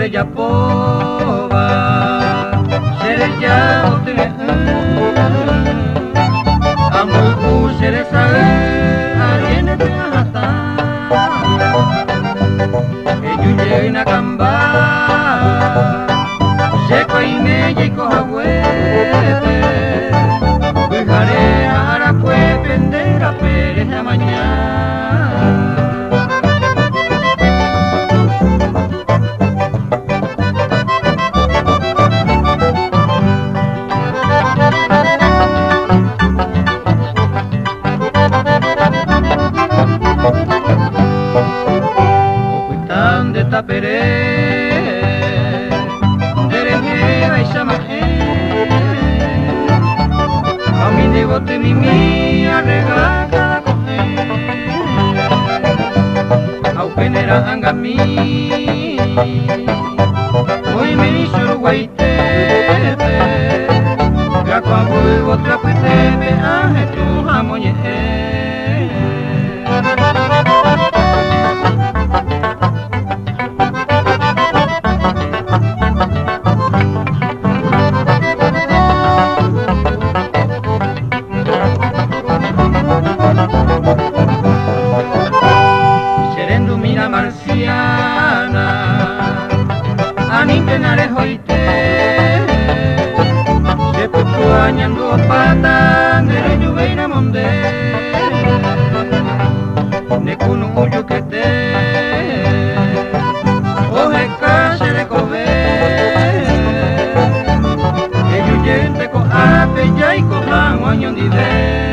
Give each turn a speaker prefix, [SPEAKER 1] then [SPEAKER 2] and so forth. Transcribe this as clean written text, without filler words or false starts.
[SPEAKER 1] ya pova shere ya otne amul ku shere sa arene te hata eyuje na kamba se koine ye ko hawete bujare ara kue pendera pere mañana. Tapere dereje aishama a mi devote mi arregada coge au penera angami hoy me hizo guaite ga cuando otra pete me aje tu jamoñe serendo mira marciana anintenare hoite se puto añando pata nere yuveina monde ne kunu uyu que te oje case de cobe que yuyente ko ape ya y ko hango año de